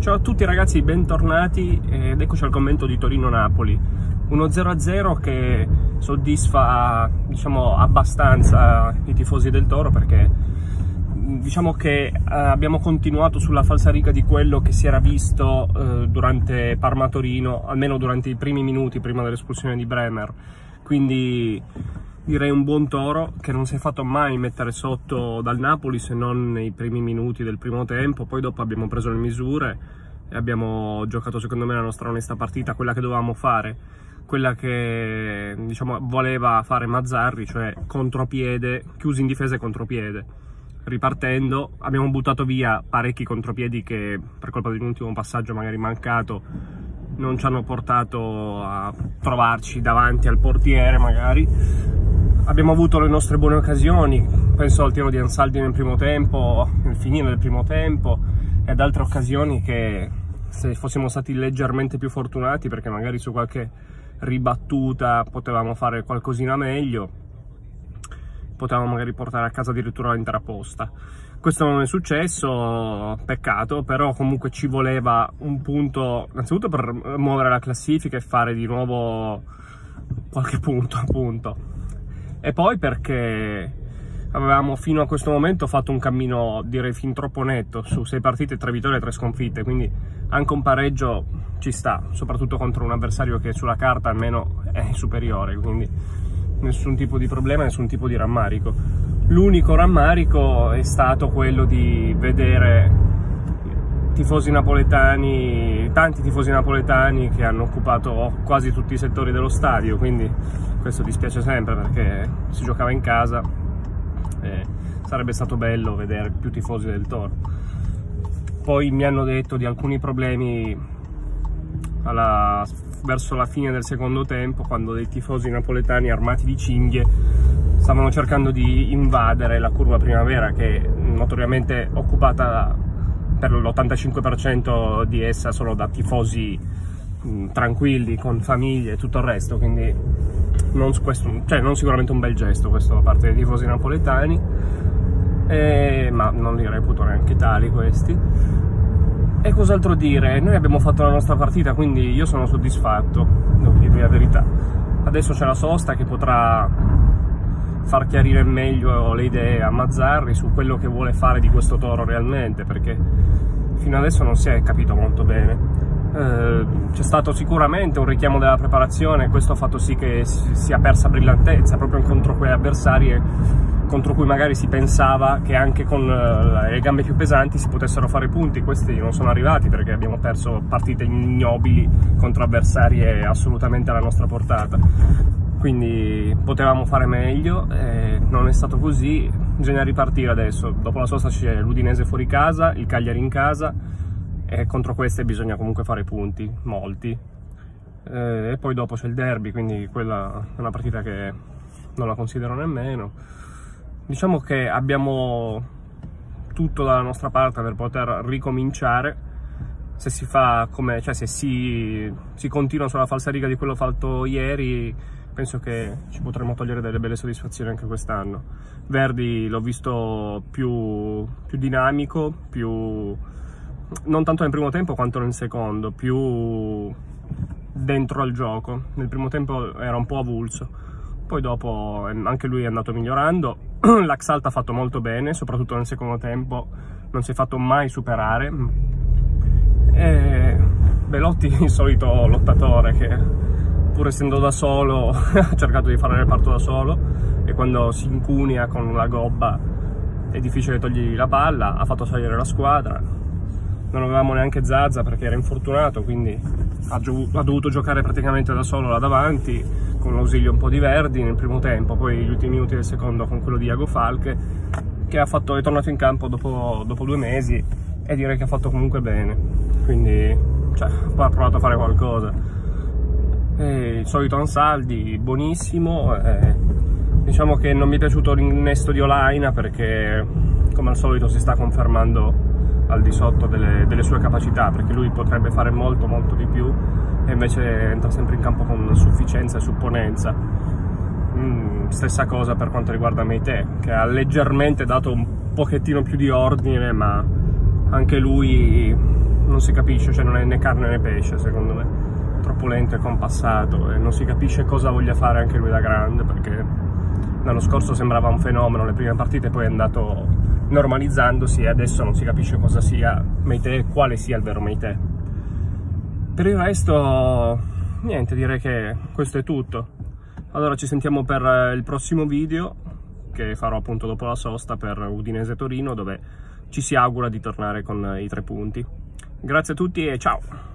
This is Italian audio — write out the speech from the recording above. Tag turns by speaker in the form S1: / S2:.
S1: Ciao a tutti ragazzi, bentornati ed eccoci al commento di Torino-Napoli. Uno 0-0 che soddisfa, diciamo, abbastanza i tifosi del Toro, perché diciamo che abbiamo continuato sulla falsariga di quello che si era visto durante Parma-Torino, almeno durante i primi minuti prima dell'espulsione di Bremer. Quindi direi un buon Toro che non si è fatto mai mettere sotto dal Napoli, se non nei primi minuti del primo tempo. Poi dopo abbiamo preso le misure e abbiamo giocato secondo me la nostra onesta partita, quella che dovevamo fare, quella che diciamo voleva fare Mazzarri, cioè contropiede, chiusi in difesa e contropiede. Ripartendo abbiamo buttato via parecchi contropiedi che per colpa di un ultimo passaggio magari mancato non ci hanno portato a trovarci davanti al portiere magari. Abbiamo avuto le nostre buone occasioni, penso al tiro di Ansaldi nel primo tempo, nel finire del primo tempo, e ad altre occasioni che se fossimo stati leggermente più fortunati, perché magari su qualche ribattuta potevamo fare qualcosina meglio, potevamo magari portare a casa addirittura l'intera posta. Questo non è successo, peccato, però comunque ci voleva un punto, innanzitutto per muovere la classifica e fare di nuovo qualche punto, appunto. E poi perché avevamo fino a questo momento fatto un cammino, direi, fin troppo netto, su 6 partite, 3 vittorie e 3 sconfitte, quindi anche un pareggio ci sta, soprattutto contro un avversario che sulla carta almeno è superiore, quindi nessun tipo di problema, nessun tipo di rammarico. L'unico rammarico è stato quello di vedere tifosi napoletani, tanti tifosi napoletani che hanno occupato quasi tutti i settori dello stadio, quindi questo dispiace sempre perché si giocava in casa e sarebbe stato bello vedere più tifosi del Toro. Poi mi hanno detto di alcuni problemi verso la fine del secondo tempo, quando dei tifosi napoletani armati di cinghie stavano cercando di invadere la curva Primavera, che è notoriamente occupata per l'85% di essa solo da tifosi tranquilli, con famiglie e tutto il resto, quindi non sicuramente un bel gesto questo da parte dei tifosi napoletani, ma non li reputo neanche tali questi. E cos'altro dire? Noi abbiamo fatto la nostra partita, quindi io sono soddisfatto, devo dirvi la verità. Adesso c'è la sosta che potrà far chiarire meglio le idee a Mazzarri su quello che vuole fare di questo Toro realmente, perché fino adesso non si è capito molto bene. C'è stato sicuramente un richiamo della preparazione, questo ha fatto sì che sia persa brillantezza proprio contro quei avversari contro cui magari si pensava che anche con le gambe più pesanti si potessero fare punti. Questi non sono arrivati perché abbiamo perso partite ignobili contro avversari assolutamente alla nostra portata, quindi potevamo fare meglio, non è stato così. Bisogna ripartire adesso. Dopo la sosta c'è l'Udinese fuori casa, il Cagliari in casa, e contro queste bisogna comunque fare punti, molti, e poi dopo c'è il derby, quindi quella è una partita che non la considero nemmeno. Diciamo che abbiamo tutto dalla nostra parte per poter ricominciare. Se si fa come, cioè se si continua sulla falsariga di quello fatto ieri, penso che ci potremo togliere delle belle soddisfazioni anche quest'anno. Verdi l'ho visto più dinamico, non tanto nel primo tempo quanto nel secondo, più dentro al gioco. Nel primo tempo era un po' avulso, poi dopo anche lui è andato migliorando. L'Axalt ha fatto molto bene, soprattutto nel secondo tempo non si è fatto mai superare. E Belotti, il solito lottatore che pur essendo da solo ha cercato di fare il reparto da solo, e quando si incunia con la gobba è difficile togliergli la palla. Ha fatto salire la squadra. Non avevamo neanche Zaza perché era infortunato, quindi ha dovuto giocare praticamente da solo là davanti, con l'ausilio un po' di Verdi nel primo tempo. Poi gli ultimi minuti del secondo con quello di Iago Falche, che è tornato in campo dopo 2 mesi, e direi che ha fatto comunque bene, quindi ha provato a fare qualcosa. E il solito Ansaldi buonissimo, diciamo che non mi è piaciuto l'innesto di Olaina perché come al solito si sta confermando al di sotto delle sue capacità, perché lui potrebbe fare molto di più e invece entra sempre in campo con sufficienza e supponenza. Stessa cosa per quanto riguarda Meite, che ha leggermente dato un pochettino più di ordine, ma anche lui non si capisce, cioè non è né carne né pesce secondo me, troppo lento e compassato, e non si capisce cosa voglia fare anche lui da grande, perché l'anno scorso sembrava un fenomeno le prime partite, poi è andato normalizzandosi e adesso non si capisce cosa sia Meite e quale sia il vero Meite. Per il resto niente, direi che questo è tutto. Allora ci sentiamo per il prossimo video, che farò appunto dopo la sosta per Udinese Torino, dove ci si augura di tornare con i 3 punti. Grazie a tutti e ciao!